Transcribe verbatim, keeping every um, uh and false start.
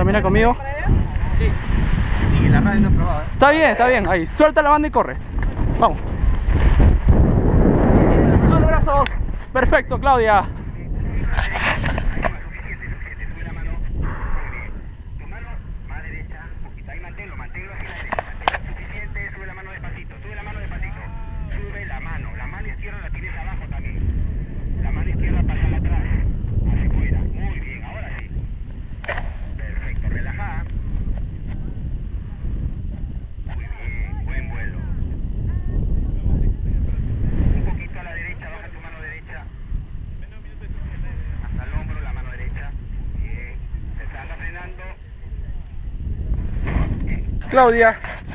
camina conmigo. Sí. Sí, la radio no he probado, ¿eh? Está bien, está bien. Ahí, suelta la banda y corre. Vamos. Sube los brazos. Perfecto, Claudia. Claudia.